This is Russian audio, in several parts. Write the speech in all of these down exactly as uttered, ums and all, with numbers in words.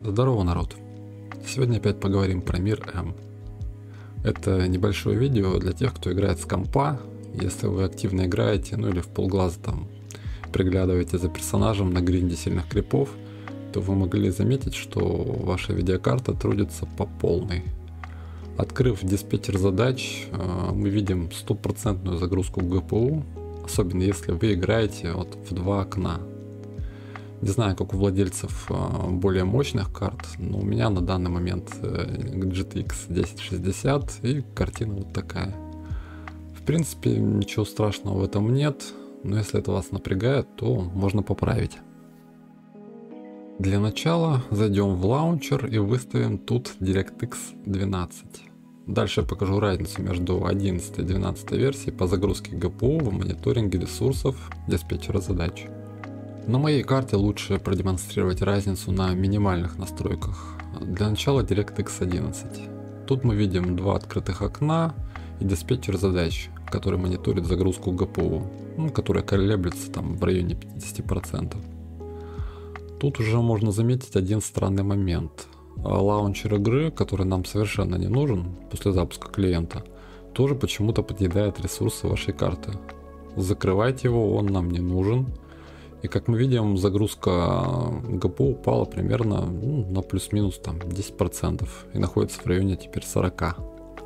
Здорово, народ! Сегодня опять поговорим про мир М. Это небольшое видео для тех, кто играет с компа. Если вы активно играете, ну или в полглаза там приглядываете за персонажем на гринде сильных крипов, то вы могли заметить, что ваша видеокарта трудится по полной. Открыв диспетчер задач, мы видим стопроцентную загрузку джи пи ю, особенно если вы играете вот в два окна. Не знаю, как у владельцев более мощных карт, но у меня на данный момент джи ти экс десять шестьдесят и картина вот такая. В принципе, ничего страшного в этом нет, но если это вас напрягает, то можно поправить. Для начала зайдем в лаунчер и выставим тут DirectX двенадцать. Дальше я покажу разницу между одиннадцатой и двенадцатой версией по загрузке джи пи ю в мониторинге ресурсов диспетчера задач. На моей карте лучше продемонстрировать разницу на минимальных настройках. Для начала DirectX одиннадцать. Тут мы видим два открытых окна и диспетчер задач, который мониторит загрузку джи пи ю, ну, которая колеблется там в районе пятидесяти процентов. Тут уже можно заметить один странный момент. Лаунчер игры, который нам совершенно не нужен после запуска клиента, тоже почему-то подъедает ресурсы вашей карты. Закрывать его, он нам не нужен. И как мы видим, загрузка джи пи ю упала примерно ну, на плюс-минус там десять процентов и находится в районе теперь сорока.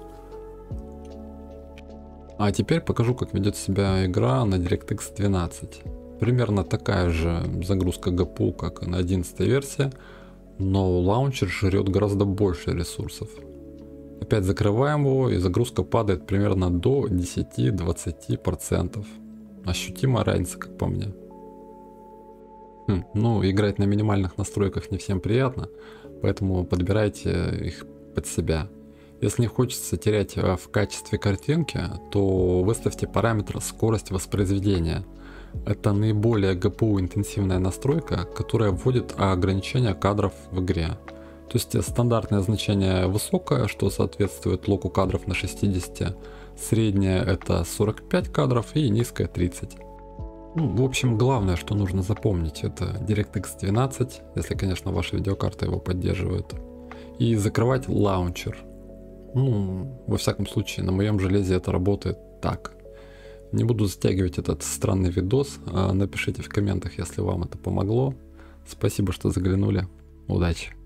А теперь покажу, как ведет себя игра на DirectX двенадцать. Примерно такая же загрузка джи пи ю, как и на одиннадцатой версии, но лаунчер жрет гораздо больше ресурсов. Опять закрываем его, и загрузка падает примерно до десяти-двадцати процентов. Ощутимая разница, как по мне. Хм, ну, играть на минимальных настройках не всем приятно, поэтому подбирайте их под себя. Если не хочется терять в качестве картинки, то выставьте параметр скорость воспроизведения. Это наиболее джи пи ю интенсивная настройка, которая вводит ограничение кадров в игре. То есть стандартное значение высокое, что соответствует локу кадров на шестидесяти, среднее это сорок пять кадров и низкое тридцать. Ну, в общем, главное, что нужно запомнить, это DirectX двенадцать, если, конечно, ваша видеокарта его поддерживает, и закрывать лаунчер. Ну, во всяком случае, на моем железе это работает так. Не буду затягивать этот странный видос, напишите в комментах, если вам это помогло. Спасибо, что заглянули. Удачи!